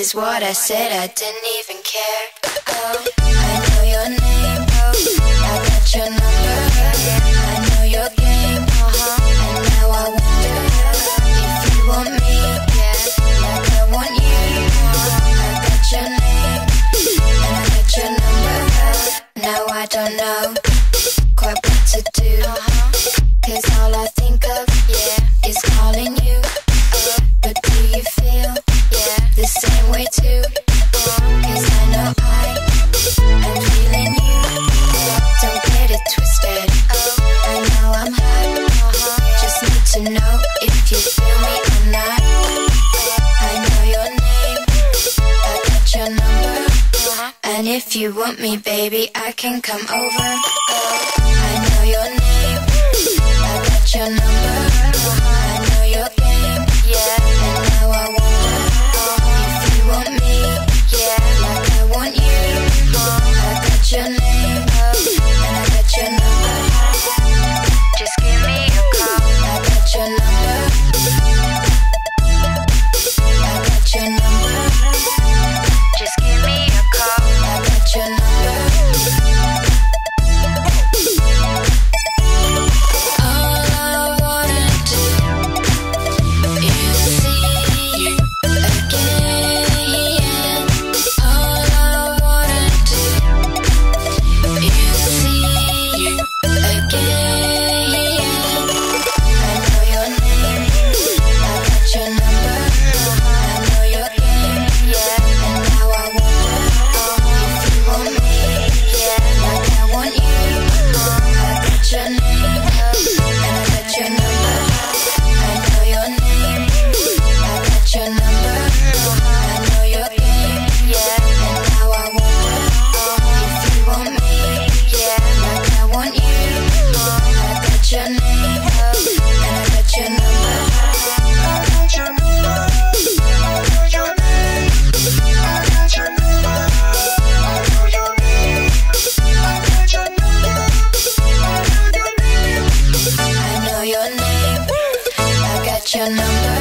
is what I said, I didn't even care. Oh, I know your name, I got your number, I know your game, and now I wonder if you want me, like I want you. I got your name, and I got your number, now I don't know quite what to do, 'cause all I think of, is calling you. But do you feel, the same way too? 'Cause I know I'm feeling you. Don't get it twisted, I know I'm hot. Just need to know if you feel me or not. I know your name, I got your number, and if you want me, baby, I can come over. I know your name, I got your number, I know your game, and now I wonder if you want me, like I want you. I got your name, and I got your number. Just give me a call. I got your number, I got your number. Just give me a call. I got your number. Your number.